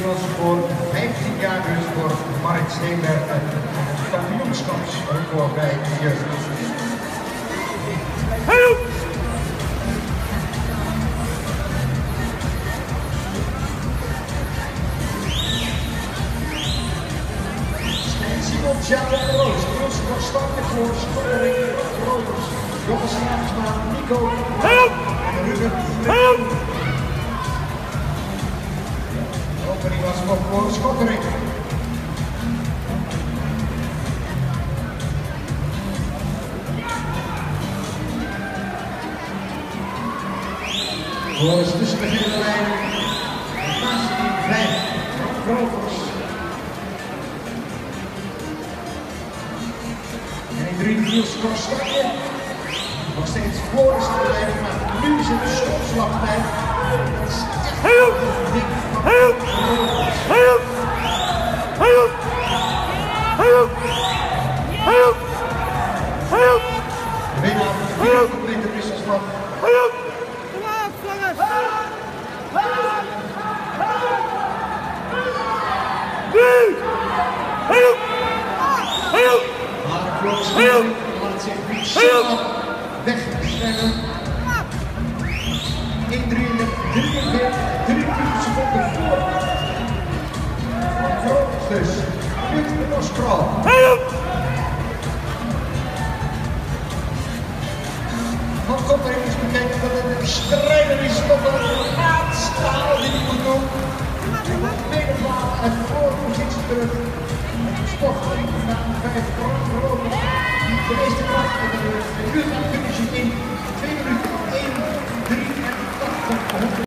Nederlands voor 15 jaar dus voor Marit Steenberg en het kampioenschapsrecord bij de jeugd. Simon Tjaka Roos, Floris van starten voor Schottering, Floris, Jonas Jagersma, Nico en Ruben. De opening was voor Schottering. Floris tussen de middenlijn en naast die 5 van Floris. En in 3 Kostanje. Nog steeds Floris aan de lijn, maar nu is het de schotslagtijd. Dat is echt een ding van Floris. De winnaar van de complete wisselslag. Maar Floris laat zich niet zo wegstemmen. In 43 seconden voor. Van Floris dus. Dit was Kral. Wat komt er eens bekeken dat het een strijder is tot een maatstaal die hij moet doen. En wat tweede en voorpositie terug. Sportgericht naar 5 Floris. Die de meeste kracht en de buurt aan finishing in.